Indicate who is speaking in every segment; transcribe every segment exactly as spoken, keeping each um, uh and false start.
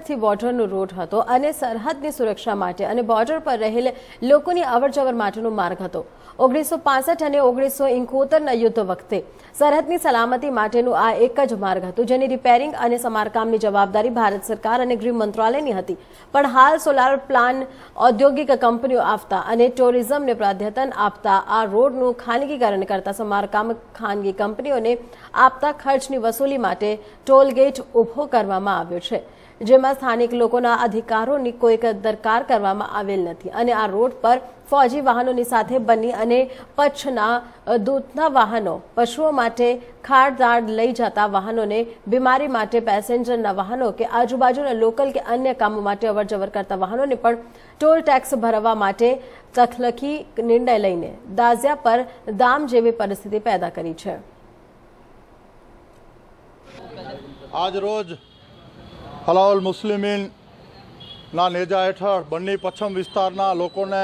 Speaker 1: વર્ષથી બોર્ડરનો રોડ હતો અને સરહદની સુરક્ષા માટે અને બોર્ડર પર રહેલ લોકોની અવરજવર માટેનો માર્ગ હતો। ઓગણીસો પાસઠ અને ઓગણીસો ઇકોતેરના યુદ્ધ વખતે સરહદની સલામતી માટેનું આ એક જ માર્ગ હતું, જેની રિપેરિંગ અને સમારકામની જવાબદારી ભારત સરકાર અને ગૃહ મંત્રાલયની હતી। પણ હાલ સોલાર પ્લાન ઔદ્યોગિક કંપનીઓ આવતા અને ટુરિઝમને પ્રાધાન્ય આપતા આ રોડનું ખાનગીકરણ કરતા સમારકામ ખાનગી કંપનીઓને આપતા ખર્ચની વસૂલી માટે ટોલ ગેટ ઊભો કરવામાં આવ્યો છે, જેમાં સ્થાનિક લોકોના અધિકારોની કોઈ દરકાર કરવામાં આવેલ નથી અને આ રોડ પર ફૌજી વાહનોની સાથે બની અને પચ્છના દૂધના વાહનો, પશુઓ માટે ખાડદાળ લઈ જતા વાહનોને, બીમારી માટે પેસેન્જરના વાહનો કે આજુબાજુના લોકલ કે અન્ય કામો માટે અવરજવર કરતા વાહનોને પણ ટોલ ટેક્સ ભરવા માટે તકલકી નિર્ણય લઈને દાઝ્યા પર દામ જેવી પરિસ્થિતિ પેદા કરી છે।
Speaker 2: આજ રોજ હલાઉલ મુસ્લિમીન ના નેજા હેઠળ બન્ની પશ્ચિમ વિસ્તારના લોકોને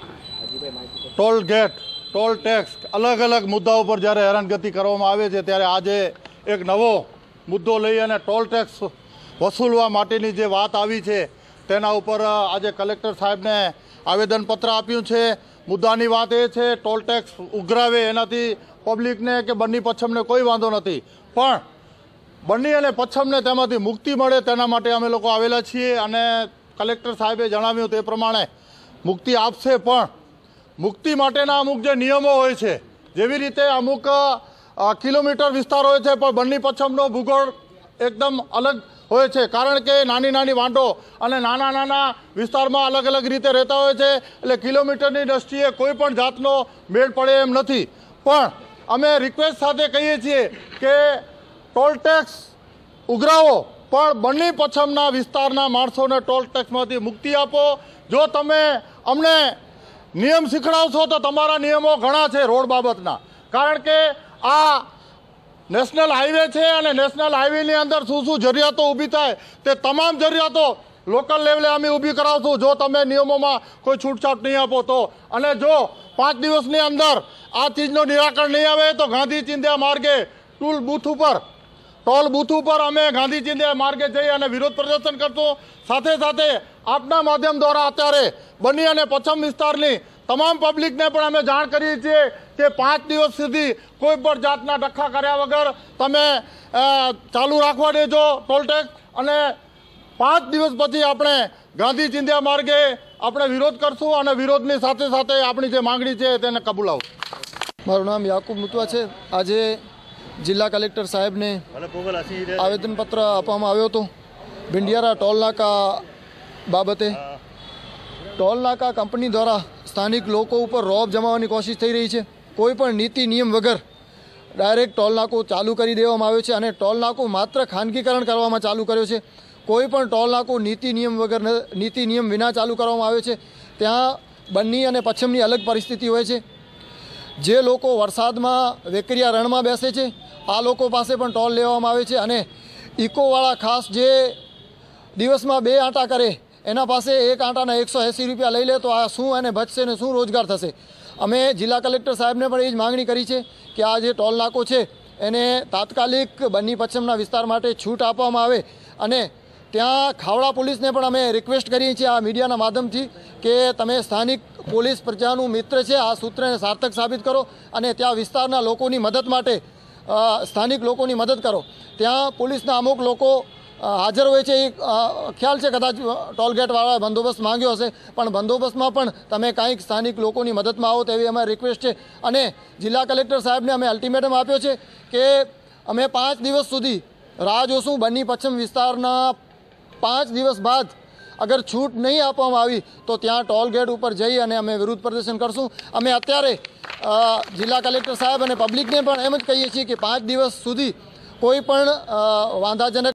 Speaker 2: ટોલ ગેટ, ટોલ ટેક્સ, અલગ અલગ મુદ્દાઓ પર જ્યારે હેરાનગતિ કરવામાં આવે છે ત્યારે આજે એક નવો મુદ્દો લઈ અને ટોલ ટેક્સ વસૂલવા માટેની જે વાત આવી છે તેના ઉપર આજે કલેક્ટર સાહેબને આવેદનપત્ર આપ્યું છે। મુદ્દાની વાત એ છે ટોલ ટેક્સ ઉઘરાવે એનાથી પબ્લિકને કે બન્ની પશ્ચિમને કોઈ વાંધો નથી, પણ બન્ની અને પશ્ચિમને તેમાંથી મુક્તિ મળે તેના માટે અમે લોકો આવેલા છીએ અને કલેક્ટર સાહેબે જણાવ્યું તે પ્રમાણે મુક્તિ આપશે, પણ મુક્તિ માટેના અમુક જે નિયમો હોય છે, જેવી રીતે અમુક કિલોમીટર વિસ્તાર હોય છે, પણ બન્ની પશ્ચિમનો ભૂગોળ એકદમ અલગ હોય છે, કારણ કે નાની નાની વાંટો અને નાના નાના વિસ્તારમાં અલગ અલગ રીતે રહેતા હોય છે, એટલે કિલોમીટરની દ્રષ્ટિએ કોઈ પણ જાતનો મેળ પડે એમ નથી। પણ અમે રિક્વેસ્ટ સાથે કહીએ છીએ કે ટોલ ટેક્સ ઉઘરાવો, પણ બન્ની પશ્ચિમના વિસ્તારના માણસોને ટોલ ટેક્સમાંથી મુક્તિ આપો। જો તમે અમને નિયમ શીખડાવશો તો તમારા નિયમો ઘણા છે રોડ બાબતના, કારણ કે આ નેશનલ હાઈવે છે અને નેશનલ હાઈવેની અંદર શું શું જરૂરિયાતો ઊભી થાય તે તમામ જરૂરિયાતો લોકલ લેવલે અમે ઊભી કરાવશું જો તમે નિયમોમાં કોઈ છૂટછાટ નહીં આપો તો। અને જો પાંચ દિવસની અંદર આ ચીજનું નિરાકરણ નહીં આવે તો ગાંધી ચિંધ્યા માર્ગે ટોલ બૂથ ઉપર ટોલ બૂથ ઉપર અમે ગાંધી ચિંધ્યા માર્ગે જઈ અને વિરોધ પ્રદર્શન કરશું। સાથે સાથે આપના માધ્યમ દ્વારા અત્યારે બન્ની અને પશ્ચિમ વિસ્તારની તમામ પબ્લિકને પણ અમે જાણ કરીએ છીએ કે પાંચ દિવસ સુધી કોઈ પણ જાતના ડખા કર્યા વગર તમે ચાલુ રાખવા દેજો ટોલ ટેક્સ, અને પાંચ દિવસ પછી આપણે ગાંધી ચિંધ્યા માર્ગે આપણે વિરોધ કરશું અને વિરોધની સાથે સાથે આપણી જે માંગણી છે તેને કબૂલાવશું।
Speaker 3: મારું નામ યાકુબ મુતવા છે। આજે જિલ્લા કલેક્ટર સાહેબને આવેદનપત્ર આપવામાં આવ્યો હતો ભીંડિયારા ટોલ નાકા બાબતે। ટોલ નાકા કંપની દ્વારા સ્થાનિક લોકો ઉપર રોબ જમાવવાની કોશિશ થઈ રહી છે। કોઈ પણ નીતિ નિયમ વગર ડાયરેક્ટ ટોલ નાકો ચાલુ કરી દેવામાં આવ્યો છે અને ટોલ નાકો માત્ર ખાનગીકરણ કરવામાં ચાલુ કર્યો છે। કોઈ પણ ટોલ નાકો નીતિ નિયમ વગર નીતિ નિયમ વિના ચાલુ કરવામાં આવ્યો છે। ત્યાં બન્ની અને પશ્ચિમની અલગ પરિસ્થિતિ હોય છે। જે લોકો વરસાદમાં વેકરિયા રણમાં બેસે છે આ લોકો પાસે પણ ટોલ લેવામાં આવે છે અને ઇકોવાળા ખાસ જે દિવસમાં બે આંટા કરે એના પાસે એક આંટાના એકસો એંસી રૂપિયા લઈ લે તો આ શું એને બચશે ને શું રોજગાર થશે। અમે જિલ્લા કલેક્ટર સાહેબને પણ એ જ માગણી કરી છે કે આ જે ટોલ નાકો છે એને તાત્કાલિક બન્ની પશ્ચિમના વિસ્તાર માટે છૂટ આપવામાં આવે અને ત્યાં ખાવડા પોલીસને પણ અમે રિક્વેસ્ટ કરીએ છીએ આ મીડિયાના માધ્યમથી કે તમે સ્થાનિક પોલીસ પ્રજાનું મિત્ર છે આ સૂત્રને સાર્થક સાબિત કરો અને ત્યાં વિસ્તારના લોકોની મદદ માટે સ્થાનિક લોકોની મદદ કરો। ત્યાં પોલીસના અમુક લોકો હાજર હોય છે, એ ખ્યાલ છે કદાચ ટોલગેટવાળાએ બંદોબસ્ત માંગ્યો હશે, પણ બંદોબસ્તમાં પણ તમે કાંઈક સ્થાનિક લોકોની મદદમાં આવો તેવી અમારી રિક્વેસ્ટ છે। અને જિલ્લા કલેક્ટર સાહેબને અમે અલ્ટિમેટમ આપ્યો છે કે અમે પાંચ દિવસ સુધી રાહ જોશું। બન્ની પશ્ચિમ વિસ્તારના પાંચ દિવસ બાદ અગર છૂટ નહીં આપવામાં આવી તો ત્યાં ટોલ ગેટ ઉપર જઈ અને અમે વિરોધ પ્રદર્શન કરશું। અમે અત્યારે જિલ્લા કલેક્ટર સાહેબ અને પબ્લિકને પણ એમ જ કહીએ છીએ કે પાંચ દિવસ સુધી કોઈ પણ વાંધાજનક